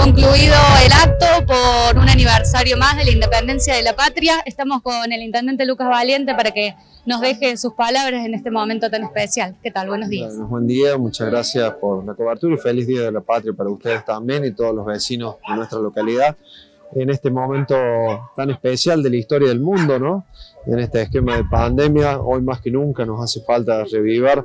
concluido el acto por un aniversario más de la independencia de la patria. Estamos con el intendente Lucas Valiente para que nos deje sus palabras en este momento tan especial. ¿Qué tal? Buenos días. Bueno, buen día, muchas gracias por la cobertura y feliz Día de la Patria para ustedes también y todos los vecinos de nuestra localidad. En este momento tan especial de la historia del mundo, ¿no? En este esquema de pandemia, hoy más que nunca nos hace falta revivir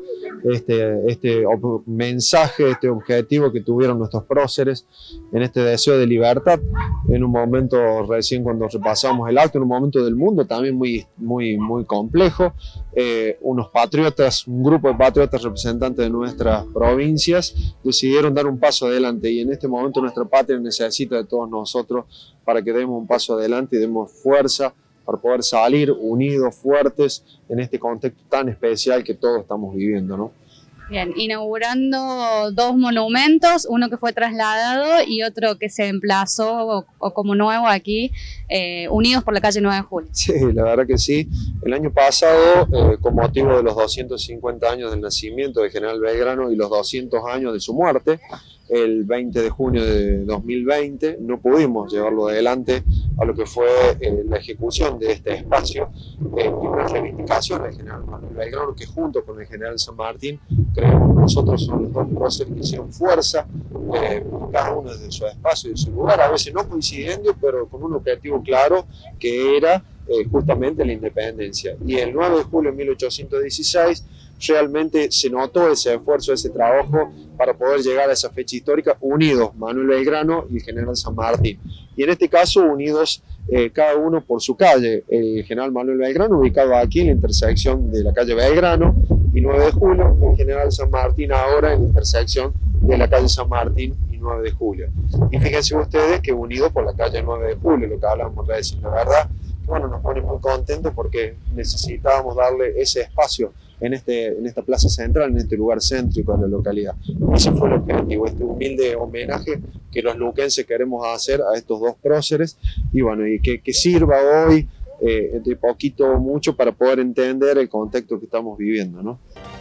este mensaje, este objetivo que tuvieron nuestros próceres en este deseo de libertad, en un momento recién cuando repasamos el acto, en un momento del mundo también muy complejo, unos patriotas, un grupo de patriotas representantes de nuestras provincias decidieron dar un paso adelante y en este momento nuestra patria necesita de todos nosotros para que demos un paso adelante y demos fuerza para poder salir unidos, fuertes, en este contexto tan especial que todos estamos viviendo, ¿no? Bien, inaugurando dos monumentos, uno que fue trasladado y otro que se emplazó o como nuevo aquí, unidos por la calle 9 de Julio. Sí, la verdad que sí. El año pasado, con motivo de los 250 años del nacimiento de General Belgrano y los 200 años de su muerte, el 20 de junio de 2020, no pudimos llevarlo adelante a lo que fue la ejecución de este espacio y una reivindicación del General Manuel Belgrano, que junto con el General San Martín, creemos nosotros son los dos próceres que hicieron fuerza, cada uno desde su espacio y de su lugar, a veces no coincidiendo, pero con un objetivo claro que era justamente la independencia. Y el 9 de julio de 1816 realmente se notó ese esfuerzo, ese trabajo para poder llegar a esa fecha histórica unidos, Manuel Belgrano y el General San Martín. Y en este caso unidos cada uno por su calle. El General Manuel Belgrano ubicado aquí en la intersección de la calle Belgrano y 9 de julio, el General San Martín ahora en la intersección de la calle San Martín y 9 de julio. Y fíjense ustedes que unidos por la calle 9 de julio, lo que hablamos recién, la verdad, bueno, nos pone muy contentos porque necesitábamos darle ese espacio en esta plaza central, en este lugar céntrico de la localidad. Ese fue el objetivo, este humilde homenaje que los luquenses queremos hacer a estos dos próceres y bueno, y que sirva hoy de poquito o mucho para poder entender el contexto que estamos viviendo, ¿no?